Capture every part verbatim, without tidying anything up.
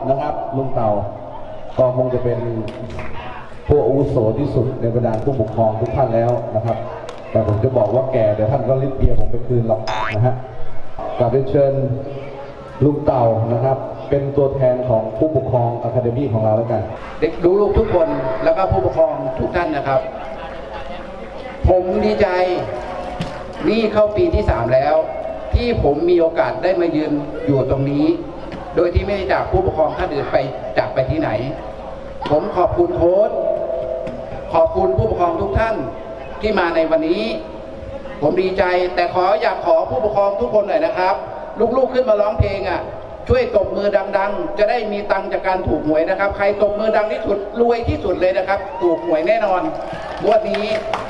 นะครับลุงเต่าก็คงจะเป็นผู้อาวุโสที่สุดในบรรดาผู้ปกครองทุกท่านแล้วนะครับแต่ผมจะบอกว่าแก่แต่ท่านก็ริบเบียผมไปคืนหรอกนะฮะกราบเรียนเชิญลุงเต่านะครับเป็นตัวแทนของผู้ปกครองอะคาเดมี่ของเราแล้วกันเด็กลูกทุกคนแล้วก็ผู้ปกครองทุกท่านนะครับผมดีใจนี่เข้าปีที่สามแล้วที่ผมมีโอกาสได้มายืนอยู่ตรงนี้โดยที่ไม่ได้จากผู้ปกครองท่านอื่นไปจากไปที่ไหนผมขอบคุณโค้ชขอบคุณผู้ปกครองทุกท่านที่มาในวันนี้ผมดีใจแต่ขออยากขอผู้ปกครองทุกคนหน่อยนะครับลูกๆขึ้นมาร้องเพลงอ่ะช่วยตบมือดังๆจะได้มีตังค์จากการถูกหวยนะครับใครตบมือดังที่สุดรวยที่สุดเลยนะครับถูกหวยแน่นอนงวดนี้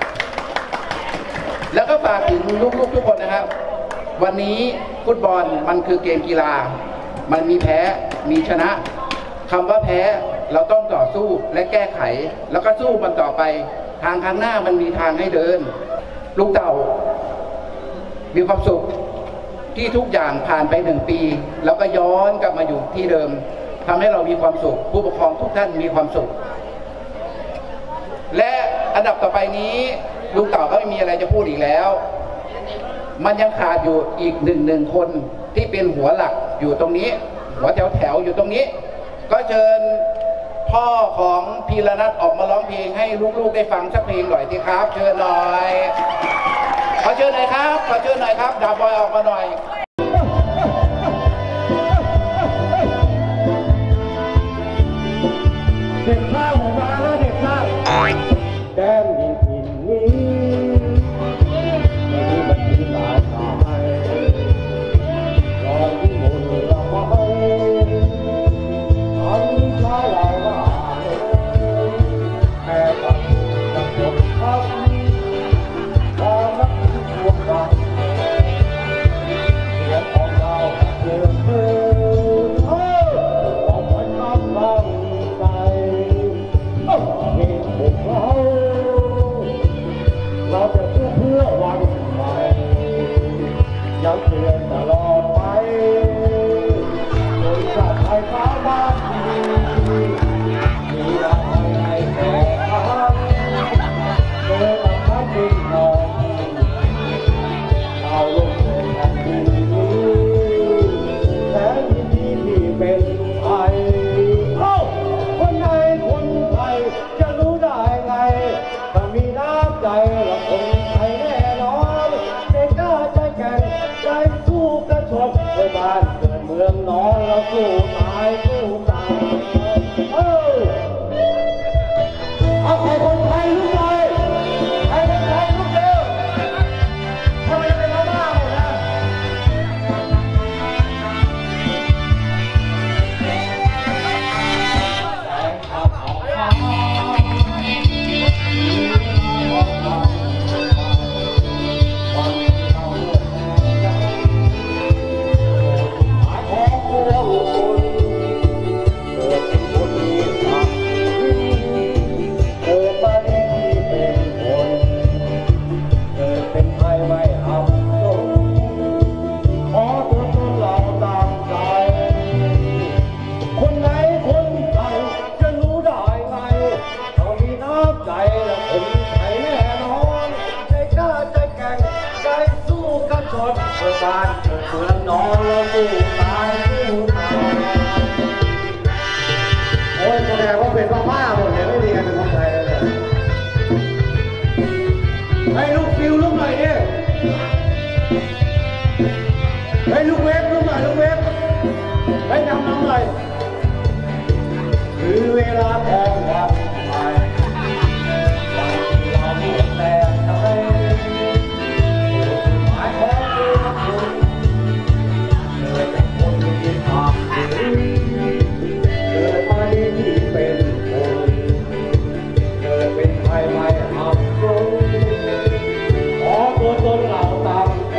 แล้วก็ฝากถึงลูกๆทุกคนนะครับวันนี้ฟุตบอลมันคือเกมกีฬามันมีแพ้มีชนะคำว่าแพ้เราต้องต่อสู้และแก้ไขแล้วก็สู้มันต่อไปทางข้างหน้ามันมีทางให้เดินลุงเต่ามีความสุขที่ทุกอย่างผ่านไปหนึ่งปีแล้วก็ย้อนกลับมาอยู่ที่เดิมทำให้เรามีความสุขผู้ปกครองทุกท่านมีความสุขและอันดับต่อไปนี้ลุงเต่าก็ไม่มีอะไรจะพูดอีกแล้วมันยังขาดอยู่อีกหนึ่งหนึ่งคนที่เป็นหัวหลักอยู่ตรงนี้หัวแถวแถวอยู่ตรงนี้ก็เชิญพ่อของพีรนัทออกมาร้องเพลงให้ลูกๆได้ฟังสักเพลงหน่อยสิครับเชิญหน่อยขอเชิญหน่อยครับขอเชิญหน่อยครับดาบอยออกมาหน่อยเด็กข้าวของมาแล้วเด็กข้าวแก้มยิงพินนี้ไม่มีบัญชีตายตายรอที่มุนละไม้อันชายหลายว่าแค่ตัดกับจบทับตานักพวกเราเสียงของเราเกิดขึ้นเฮ้ยบอกว่าน้ำตั้งใจนี่พวกเราเราจะสู้เพื่อวันใหม่ยังเตือนตลอดไปโดยชาติไทยฟ้าบ้านดีมีเราในแห่งทางเดินทางดิ้นรนเอาลงในแผ่นดินนี้แสนยินดีที่เป็นไทยเอ้าคนไทยคนไทยจะรู้ได้ไงถ้ามีน้ำใจเราคนไทยแน่นอนเด็กกล้าใจแข็งใจสู้กระชบเพื่อบ้านเกิดเมืองนอนเราสู้ตายสู้ตายเอ้าเอาใครคนไทยลุกเลยใครคนไทยลุกเร็วทำไมเป็นเราบ้าหมดนะบ้านเกิดเมืองนอนแล้วสู้ตายสู้ตายโอ้ยแสดงว่าเป็นบ้าๆหมดเลยไม่มีใครเป็นคนไทยเลยให้ลูกฟิวลูกหน่อยดิให้ลูกเวฟลูกหน่อยลูกเวฟให้นำน้ำหน่อยคือเวลาทองวันไปเราเพียงแต่ใจหมายของเกิดเป็นคนที่ทำดีเกิดไปที่เป็นคนเกิดเป็นไทยไม่อับปรุงขอตัวตนเราตามใจ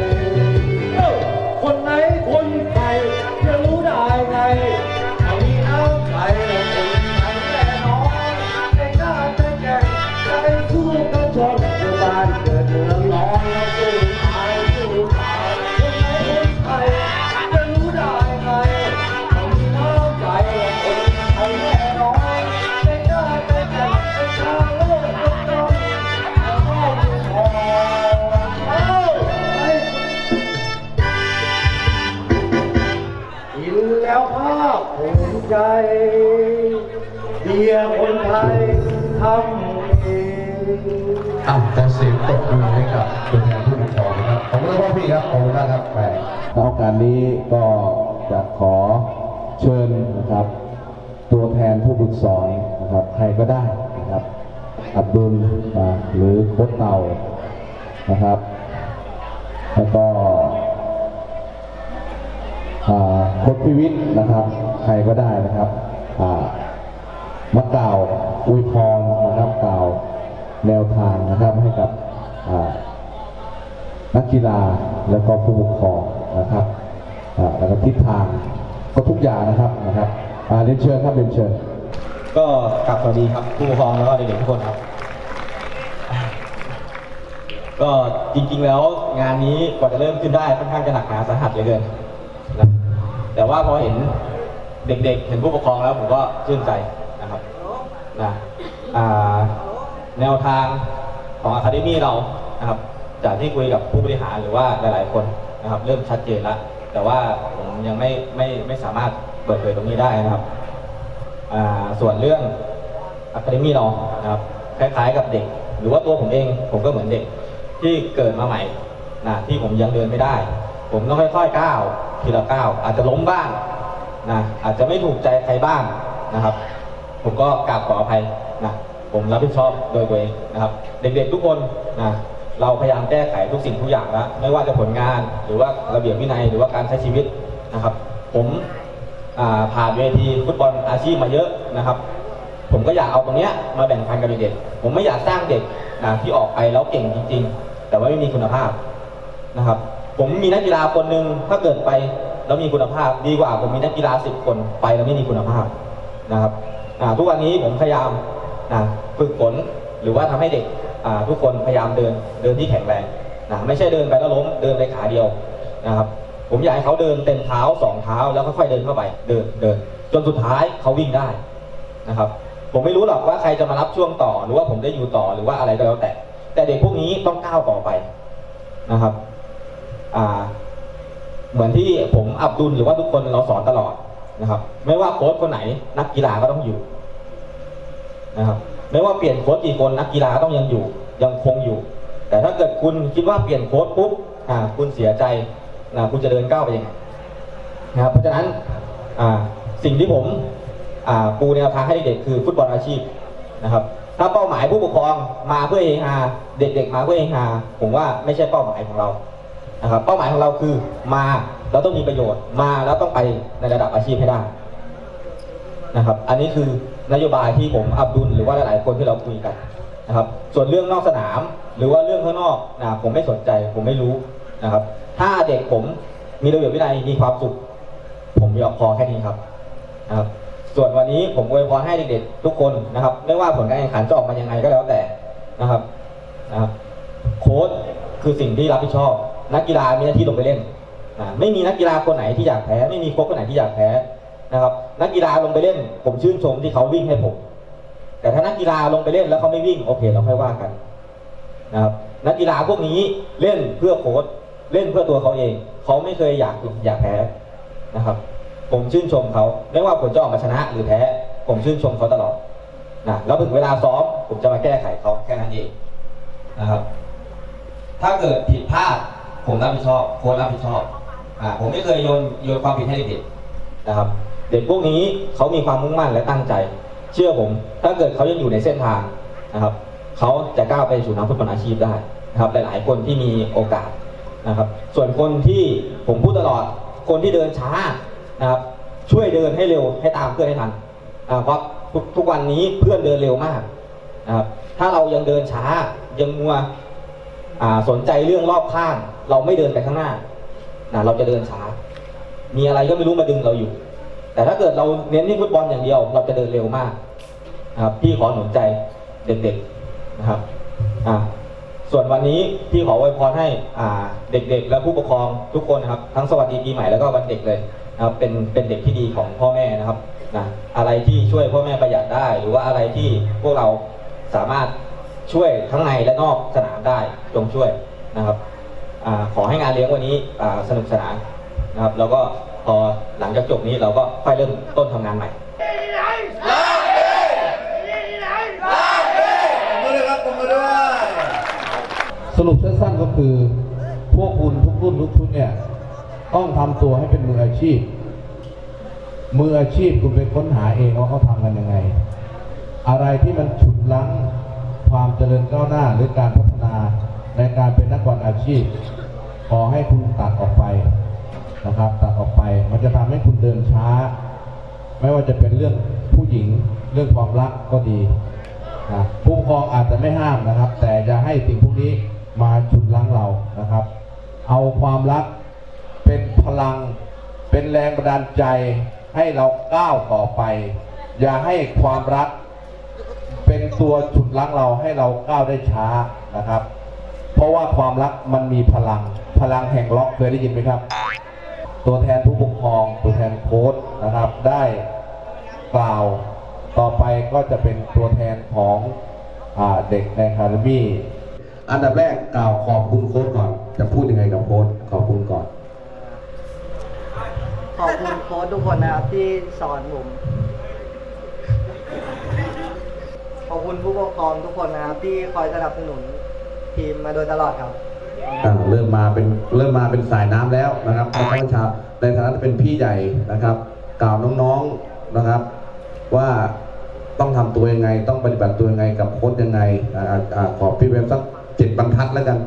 คนไหนคนไทยจะรู้ได้ไงเอามีน้ำใจเราคนไทยแน่าคภูมิใจเดียคนไทยทำเองอ่ะขอเสียงปรบมือให้กับตัวแทนผู้ปกครองนะครับขอบคุณครับพี่ครับขอบคุณครับแหมในโอกาสนี้ก็จะขอเชิญนะครับตัวแทนผู้ฝึกสอนนะครับใครก็ได้นะครับอับดุลหรือโค้ชเต่านะครับแล้วก็โค้ชพิวิทย์นะครับใครก็ได้นะครับมากล่าวอวยพรนะครับกล่าวแนวทางนะครับให้กับนักกีฬาและก็ผู้ปกครองนะครับแล้วก็ทิศทางก็ทุกอย่างนะครับนะครับเรียนเชิญครับเรียนเชิญก็กลับสวัสดีครับผู้ปกครองแล้วก็เด็กๆทุกคนครับก็จริงๆแล้วงานนี้กว่าจะเริ่มขึ้นได้ค่อนข้างจะหนักหนาสาหัสเหลือเกินนะแต่ว่าพอเห็นเด็กๆเห็นผู้ปกครองแล้วผมก็ชื่นใจนะครับนะแนวทางของอะคาเดมี่เรานะครับจากที่คุยกับผู้บริหารหรือว่าหลายๆคนนะครับเริ่มชัดเจนแล้วแต่ว่าผมยังไม่ไม่ไม่สามารถเปิดเผยตรงนี้ได้นะครับส่วนเรื่องอะคาเดมี่เรานะครับคล้ายๆกับเด็กหรือว่าตัวผมเองผมก็เหมือนเด็กที่เกิดมาใหม่นะที่ผมยังเดินไม่ได้ผมต้องค่อยๆก้าวทีละก้าวอาจจะล้มบ้างนะอาจจะไม่ถูกใจใครบ้างนะครับผมก็กราบขออภัยนะผมรับผิดชอบโดยตัวเองนะครับเด็กๆทุกคนนะเราพยายามแก้ไขทุกสิ่งทุกอย่างแล้วไม่ว่าจะผลงานหรือว่าระเบียบวินัยหรือว่าการใช้ชีวิตนะครับผมผ่านเวทีฟุตบอลอาชีพมาเยอะนะครับผมก็อยากเอาตรงนี้มาแบ่งปันกับเด็กๆผมไม่อยากสร้างเด็กนะที่ออกไปแล้วเก่งจริงๆแต่ว่าไม่มีคุณภาพนะครับผมมีนักกีฬาคนหนึ่งถ้าเกิดไปแล้วมีคุณภาพดีกว่าผมมีนักกีฬาสิบคนไปแล้วไม่มีคุณภาพนะครับทุกวันนี้ผมพยายามนะฝึกฝนหรือว่าทำให้เด็กทุกคนพยายามเดินเดินที่แข็งแรงนะไม่ใช่เดินไปแล้วล้มเดินไปขาเดียวนะครับผมอยากให้เขาเดินเต็มเท้าสองเท้าแล้วค่อยๆเดินเข้าไปเดินเดินจนสุดท้ายเขาวิ่งได้นะครับผมไม่รู้หรอกว่าใครจะมารับช่วงต่อหรือว่าผมได้อยู่ต่อหรือว่าอะไรก็แล้วแต่แต่เด็กพวกนี้ต้องก้าวต่อไปนะครับอ่าเหมือนที่ผมอับดุลหรือว่าทุกคนเราสอนตลอดนะครับไม่ว่าโค้ชคนไหนนักกีฬาก็ต้องอยู่นะครับไม่ว่าเปลี่ยนโค้ชกี่คนนักกีฬาต้องยังอยู่ยังคงอยู่ แต่ถ้าเกิดคุณคิดว่าเปลี่ยนโค้ชปุ๊บอ่าคุณเสียใจนะคุณจะเดินก้าวไปยังไงนะครับเพราะฉะนั้นอ่าสิ่งที่ผมอ่าปูแนวทางให้เด็กคือฟุตบอลอาชีพนะครับถ้าเป้าหมายผู้ปกครองมาเพื่อเฮฮาเด็กๆมาเพื่อเฮฮาผมว่าไม่ใช่เป้าหมายของเรานะครับเป้าหมายของเราคือมาแล้วต้องมีประโยชน์มาแล้วต้องไปในระดับอาชีพให้ได้นะครับอันนี้คือนโยบายที่ผมอับดุลหรือว่าหลายๆคนที่เราคุยกันนะครับส่วนเรื่องนอกสนามหรือว่าเรื่องข้างนอกนะผมไม่สนใจผมไม่รู้นะครับถ้าเด็กผมมีระเบียบวินัยมีความสุขผมมีพอแค่นี้ครับนะครับส่วนวันนี้ผมอวยพรให้เด็กๆทุกคนนะครับไม่ว่าผลการแข่งขันจะออกมายังไงก็แล้วแต่นะครับนะครับโค้ชคือสิ่งที่รับผิดชอบนักกีฬามีหน้าที่ลงไปเล่นนะไม่มีนักกีฬาคนไหนที่อยากแพ้ไม่มีโค้ชคนไหนที่อยากแพ้นะครับนักกีฬาลงไปเล่นผมชื่นชมที่เขาวิ่งให้ผมแต่ถ้านักกีฬาลงไปเล่นแล้วเขาไม่วิ่งโอเคเราค่อยว่ากันนะครับนักกีฬาพวกนี้เล่นเพื่อโค้ชเล่นเพื่อตัวเขาเองเขาไม่เคยอยากอยากแพ้นะครับผมชื่นชมเขาไม่ว่าผลจะออกมาชนะหรือแพ้ผมชื่นชมเขาตลอดนะแล้วถึงเวลาซ้อมผมจะมาแก้ไขเขาแค่นั้นเองนะครับถ้าเกิดผิดพลาดผมรับผิดชอบโค้ชรับผิดชอบอ่าผมไม่เคยโยนโยนความผิดให้เด็กนะครับเด็กพวกนี้เขามีความมุ่งมั่นและตั้งใจเชื่อผมถ้าเกิดเขายังอยู่ในเส้นทางนะครับเขาจะก้าวไปสู่นักฟุตบอลอาชีพได้นะครับหลายๆคนที่มีโอกาสนะครับส่วนคนที่ผมพูดตลอดคนที่เดินช้านะครับช่วยเดินให้เร็วให้ตามเพื่อนให้ทันเพราะทุกทุกวันนี้เพื่อนเดินเร็วมากนะครับถ้าเรายังเดินช้ายังมัวสนใจเรื่องรอบข้างเราไม่เดินไปข้างหน้านะเราจะเดินช้ามีอะไรก็ไม่รู้มาดึงเราอยู่แต่ถ้าเกิดเราเน้นที่ฟุตบอลอย่างเดียวเราจะเดินเร็วมากนะครับพี่ขอหนุนใจเด็กๆนะครับอ่าส่วนวันนี้พี่ขออวยพรให้อ่าเด็กๆและผู้ปกครองทุกคนนะครับทั้งสวัสดีปีใหม่แล้วก็วันเด็กเลยนะครับเป็นเป็นเด็กที่ดีของพ่อแม่นะครับนะอะไรที่ช่วยพ่อแม่ประหยัดได้หรือว่าอะไรที่พวกเราสามารถช่วยทั้งในและนอกสนามได้จงช่วยนะครับอ่าขอให้งานเลี้ยงวันนี้อ่าสนุกสนานนะครับแล้วก็พอหลังจากจบนี้เราก็ค่อยเริ่มต้นทำงานใหม่สรุปสั้นๆก็คือพวกคุณทุกรุ่นทุกชุดเนี่ยต้องทำตัวให้เป็นมืออาชีพมืออาชีพคุณไปค้นหาเองว่าเขาทำกันยังไงอะไรที่มันฉุดรั้งความเจริญก้าวหน้าหรือการพัฒนาในการเป็นนักบอลอาชีพขอให้คุณตัดออกไปนะครับตัดออกไปมันจะทำให้คุณเดินช้าไม่ว่าจะเป็นเรื่องผู้หญิงเรื่องความรักก็ดีนะผู้ปกครองอาจจะไม่ห้ามนะครับแต่จะให้สิ่งพวกนี้มาฉุดรั้งเรานะครับเอาความรักเป็นพลังเป็นแรงบันดาลใจให้เราก้าวต่อไปอย่าให้ความรักเป็นตัวฉุดรั้งเราให้เราก้าวได้ช้านะครับเพราะว่าความรักมันมีพลังพลังแห่งล็อกเคยได้ยินไหมครับตัวแทนผู้ปกครองตัวแทนโค้ชนะครับได้กล่าวต่อไปก็จะเป็นตัวแทนของอ่าเด็กในคาเดมี่อันดับแรกกล่าวขอบคุณโค้ชก่อนจะพูดยังไงกับโค้ชขอบคุณก่อนขอบคุณโค้ชทุกคนนะครับที่สอนผมขอบคุณผู้ปกครองทุกคนนะครับที่คอยสนับสนุนทีมมาโดยตลอดครับเริ่มมาเป็นเริ่มมาเป็นสายน้ำแล้วนะครับในฐานะในฐานะเป็นพี่ใหญ่นะครับกล่าวน้องๆนะครับว่าต้องทำตัวยังไงต้องปฏิบัติตัวยังไงกับโค้ชยังไงขอพี่เวฟสักเจ็ดบรรทัดแล้วกัน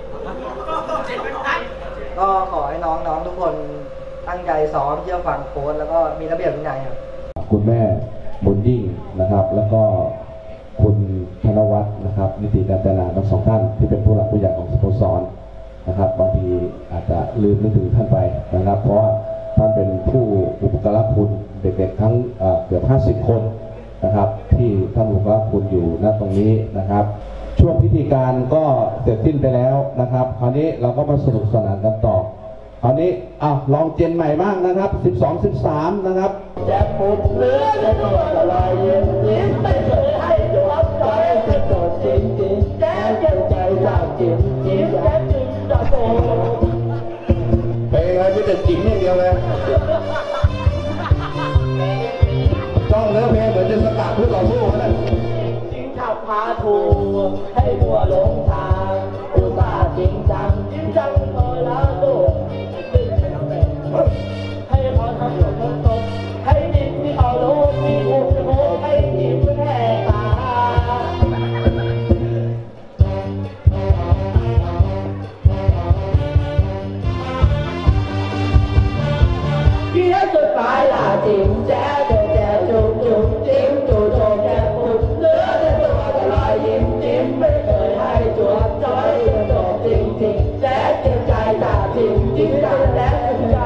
ก็ขอให้น้องๆทุกคนตั้งใจซ้อมเชื่อฟังโค้ชแล้วก็มีระเบียบวินัยครับคุณแม่บุญยิ่งนะครับแล้วก็คุณธนวัฒน์นะครับนิติการจนาทั้งสองท่านที่เป็นผู้หลักผู้ใหญ่ของสโมสรนะครับบางทีอาจจะลืมนึกถึงท่านไปนะครับเพราะว่าท่านเป็นผู้อุปการะคุณเด็กๆทั้งเกือบห้าสิบคนนะครับที่ท่านอุปการะคุณอยู่ณตรงนี้นะครับช่วงพิธีการก็เสร็จสิ้นไปแล้วนะครับคราวนี้เราก็มาสนุกสนานกันต่อคราวนี้อ่ะลองเจนใหม่บ้างนะครับสิบสอง สิบสามนะครับแจ็คปุ๊บเลือดในตัวละลายยิ้มยิ้มไม่เคยให้จบใจจะโดดจริงจริงแจ๊คเจ็บใจจากจิ้มจิ้มแจ๊คจิ้มจะโดดเพลงอะไรไม่แต่จิ้มอย่างเดียวเลยจ้องเนื้อเพลงเหมือนจะสกัดเพื่อต่อสู้นั่นจิ้มขับพาถูกให้บัวหลงทางอุตส่าห์จริงจังจริงจังพอละโดดให้เขาทำหลบตกให้ดินที่เขาโลกมีโอ้โหให้จิ้มแห่ตาเกี่ยวสุดปลายล่ะจิ้มแจ๊วแจ๊วแจ๊วจุ๊บจุ๊บจิ้มจุ๊บโดนแจ๊วปุ๊บเนื้อแต่ตัวแต่ลอยยิ้มจิ้มไม่เคยให้จวบจ้อยจนโดนจริงจริงแจ๊วเจ็บใจตาจิ้มจิ้มตาแจ๊ว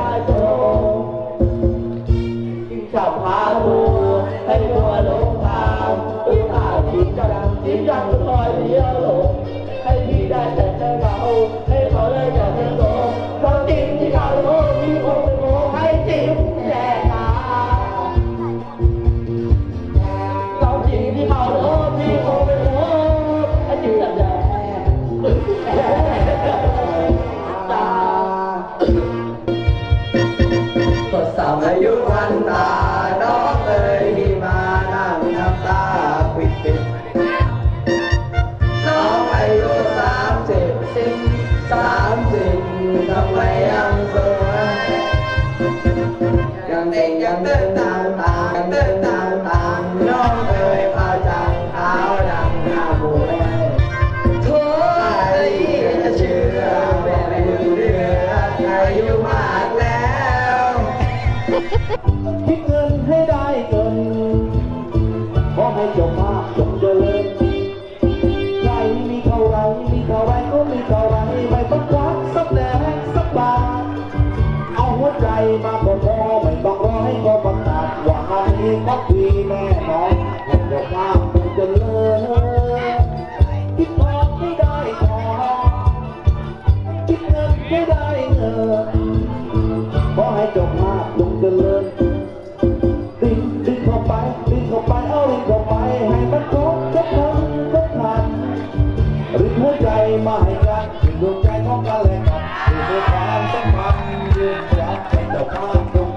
ขับพาดูให้ตัวหลงทางตุ้งตาจิ้มจังจิ้มจังคอยเลี้ยวหลงให้พี่ได้แต่ใจเราให้เขาเลยอยากจะโตเพราะจิ้มที่เขาโลมีคงเป็นโมให้จิ้มแย่ตาเราจิ้มที่เขาโลมีคงเป็นโมให้จิ้มจังแย่ตาสดใสอายุวันตาน้องเอ๋ยที่มานั่งน้ำตาปิดปิดน้องอายุสามสิบสิบสามสิบทำไมยังสวยยังเด็กยังเดินตามตามยังเดินตามตามน้องเอ๋ยพาจังเท้าดังหน้าบุยทั่วจะเชื่อแม่ไม่ดูเดือดอายุมากแล้วคิดเงินให้ได้เกินขอให้จบมากจงเจริญใครมีเท่าไรมีเท่าไรก็มีเท่าไรไม่ต้องควักสักแดงสักบาทเอาหัวใจมาพอพอไม่ต้องรอให้ก็ประกาศว่าให้ก็ดีแน่นอนให้จบมากจงเจริญคิดพอไม่ได้พอคิดเงินไม่ได้เงินขอให้จบมากจงเจริญดิ้นดิ้นเข้าไปดิ้นเข้าไปเอาดิ้นเข้าไปให้มันครบทุกครั้งทุกทันริบหัวใจมาให้กันริบดวงใจของกันและกันริบด้วยความสัมพันธ์ยืนยันให้จบมากจง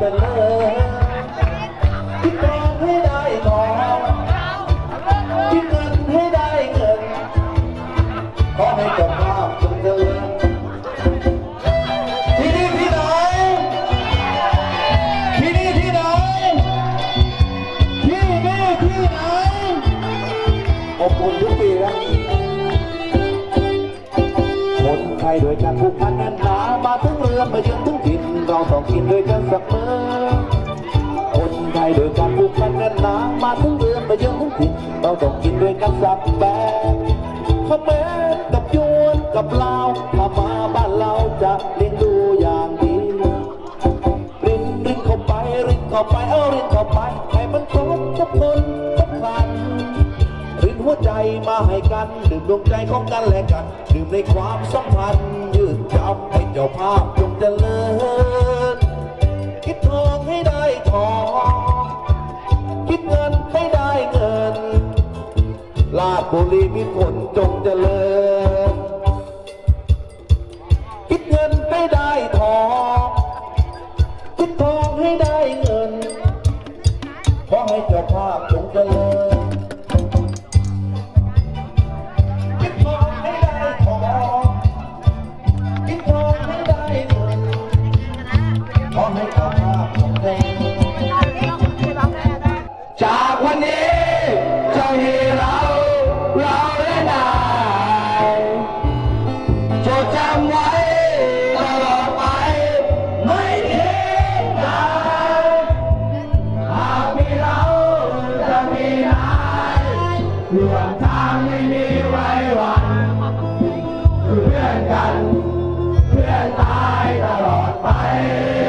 ยด้วยกันผูกพันแน่นหนามาถึงเรือนมาเยือนถึงถิ่นเราต้องกินด้วยกันสักมื้อคนไทยด้วยกันผูกพันแน่นหนามาถึงเรือนมาเยือนถึงถิ่นเราต้องกินด้วยกันสักแบบเขมรกับยวนกับลาวถ้ามาบ้านเราจะเลี้ยงดูอย่างดีรินรินเข้าไปรินเข้าไปเอารินเข้าไปให้มันครบทุกคนทุกคันรินหัวใจมาให้กันดื่มดวงใจของกันและกันดื่มในความสัมพันธ์ยืดยาวให้เจ้าภาพจงเจริญคิดทองให้ได้ทองคิดเงินให้ได้เงินลาดบุรีมีผลจงเจริญคิดเงินให้ได้ทองคิดทองให้ได้เงินขอให้เจ้าภาพจงเจริญคิดทองให้ได้ทองคิดทองให้ได้เงินขอให้เจ้าภาพจงเจริญจากวันนี้จะมีเราเราและนายจดจำไว้ตลอดไปไม่ทิ้งกันหากมีเราจะมีนายร่วมทางไม่มีไว้วันเพื่อนกันเพื่อนตายตลอดไป